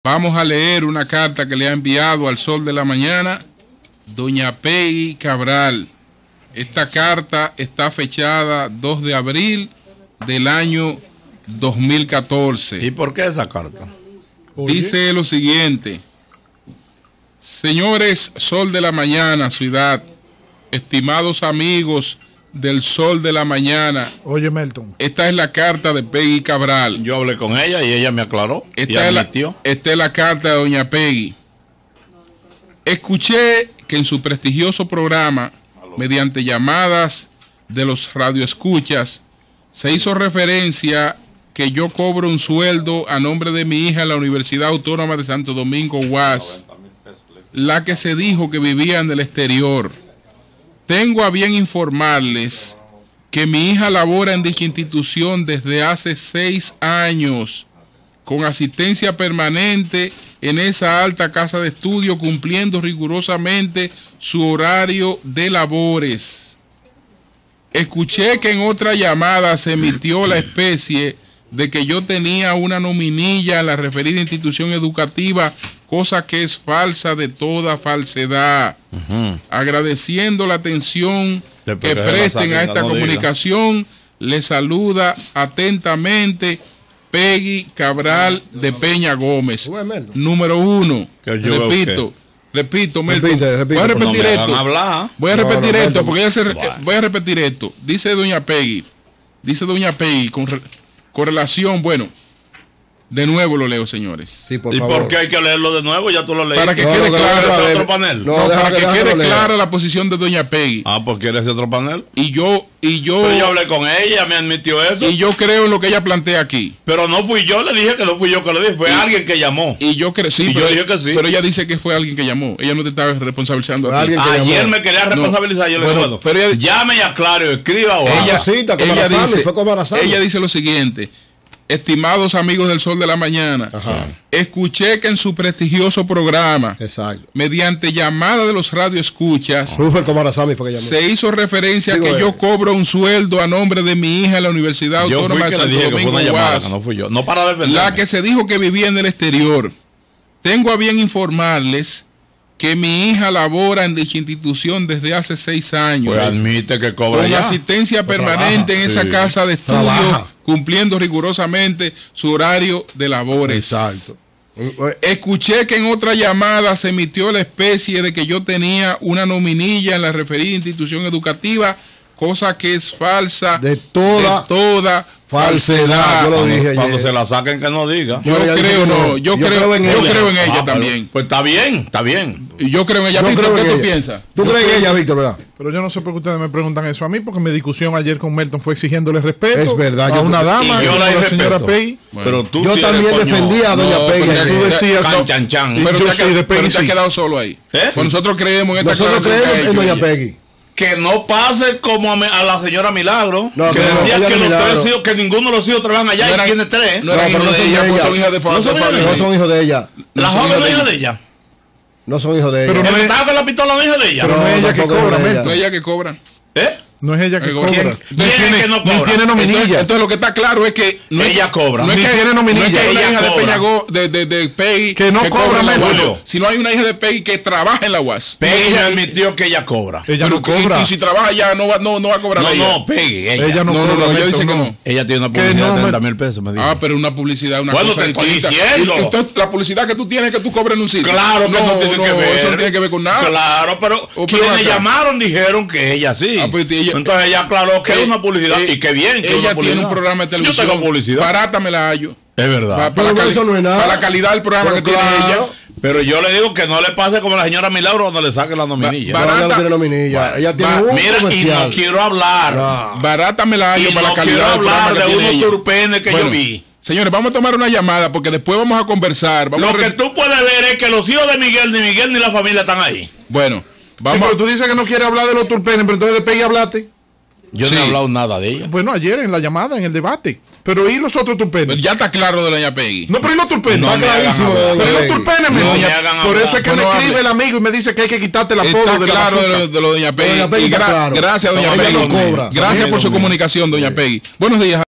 Vamos a leer una carta que le ha enviado al Sol de la Mañana doña Peggy Cabral. Esta carta está fechada 2 de abril del año 2014. ¿Y por qué esa carta? Dice lo siguiente: señores Sol de la Mañana, ciudad, estimados amigos del Sol de la Mañana. Oye, Melton. Esta es la carta de Peggy Cabral. Yo hablé con ella y ella me aclaró. Esta es la carta de doña Peggy. Escuché que en su prestigioso programa, mediante llamadas de los radioescuchas, se hizo referencia que yo cobro un sueldo a nombre de mi hija en la Universidad Autónoma de Santo Domingo, UAS, la que se dijo que vivía en el exterior. Tengo a bien informarles que mi hija labora en dicha institución desde hace 6 años, con asistencia permanente en esa alta casa de estudio, cumpliendo rigurosamente su horario de labores. Escuché que en otra llamada se emitió la especie de que yo tenía una nominilla en la referida institución educativa, cosa que es falsa de toda falsedad. Agradeciendo la atención que presten a esta comunicación, les saluda atentamente Peggy Cabral de Peña Gómez. Número 1. Repito, Melton. Voy a repetir esto. Voy a repetir esto porque voy a repetir esto. Dice doña Peggy con relación, bueno, de nuevo lo leo, señores. Sí, ¿y por qué hay que leerlo de nuevo? Ya tú lo leíste. Para que quede claro otro panel. Para que quede clara la posición de doña Peggy. Ah, pues quiere ese otro panel. Y yo pero yo hablé con ella, me admitió eso. Y yo creo en lo que ella plantea aquí. Pero no fui yo, le dije que no fui yo que lo dije, fue alguien que llamó. Y yo creo, sí, yo dije que sí. Pero ella dice que fue alguien que llamó. Ella no te estaba responsabilizando a ti. Ayer me quería responsabilizar, yo le dije, bueno, pero llame y aclare, escriba o ella dice lo siguiente: estimados amigos del Sol de la Mañana, escuché que en su prestigioso programa, mediante llamada de los radioescuchas, se hizo referencia a que yo cobro un sueldo a nombre de mi hija en la Universidad Autónoma de Santo Domingo, UAS, la que se dijo que vivía en el exterior. Tengo a bien informarles que mi hija labora en dicha institución desde hace 6 años. Pues admite que cobra con ya. Asistencia permanente en esa casa de estudio, cumpliendo rigurosamente su horario de labores. Exacto. Escuché que en otra llamada se emitió la especie de que yo tenía una nominilla en la referida institución educativa, cosa que es falsa de toda falsedad. Yo lo dije cuando se la saquen que no diga. Yo creo en ella también. Pues está bien. Y yo creo en ella. Víctor, ¿qué tú piensas? ¿Tú crees en ella, Víctor, verdad? Pero yo no sé por qué ustedes me preguntan eso a mí, porque mi discusión ayer con Melton fue exigiéndole respeto. Es verdad. A una dama, y yo la señora Peggy. Pero tú yo también defendía a doña Peggy. Tú decías pero te has quedado solo ahí. Pues nosotros creemos en esta Nosotros creemos en doña Peggy. Que no pase como a la señora Milagro, que decía que los 3 hijos, que ninguno de los hijos trabajan allá y tiene 3. No eran hijos de ella, no son hijos de familia. No son hijos de ella. ¿La joven no es hija de ella? No son hijos de ella. Pero no estaba con la pistola, no es hija de ella. Pero no es ella que cobra, no es ella que cobra. No es ella que cobra. ¿Quién es que no cobra? Tiene nominilla. Entonces lo que está claro es que no ella cobra. No es que tiene nominilla. No es que hay una hija de Peñagó, de Peggy que no cobra menos. Sino hay una hija de Peggy que trabaja en la UAS. Peggy me admitió que ella cobra. Ella no cobra. Y si trabaja ya no va a cobrar ella. No, Peggy. Ella no cobra. Ella dice que no. Ella tiene una publicidad de 30,000 pesos, me dijo. Ah, pero una publicidad, una cosa distinta. Bueno, te estoy diciendo. Entonces, la publicidad que tú tienes es que tú cobres en un sitio. Claro que no tiene que ver. Eso no tiene que ver con nada. Claro, pero quienes llamaron dijeron que ella sí. Entonces ella aclaró que es una publicidad y que bien. Ella tiene un programa de televisión. Yo tengo publicidad. Barata me la hallo. Es verdad. Para la calidad del programa que tiene ella. Pero yo le digo que no le pase como a la señora Milagro cuando le saque la nominilla. Barata no tiene nominilla. Ella tiene un mira, comercial. Y no quiero hablar. Barata me la hallo para la calidad del programa que tiene ella. No quiero hablar de unos turpenes que yo vi. Señores, vamos a tomar una llamada porque después vamos a conversar. Lo que tú puedes ver es que los hijos de Miguel ni la familia están ahí. Bueno, vamos. Pero tú dices que no quieres hablar de los turpenes, pero entonces de Peggy hablaste. Yo no he hablado nada de ella. Bueno, ayer en la llamada, en el debate. Pero ¿y los otros turpenes? Ya está claro de doña Peggy. No, pero ¿y los turpenes? Está clarísimo de doña Peggy. Los turpenes, por eso es que me escribe el amigo y me dice que hay que quitarte la foto de la claro de lo de doña Peggy. Gracias, doña Peggy. Gracias por su comunicación, doña Peggy. Buenos días.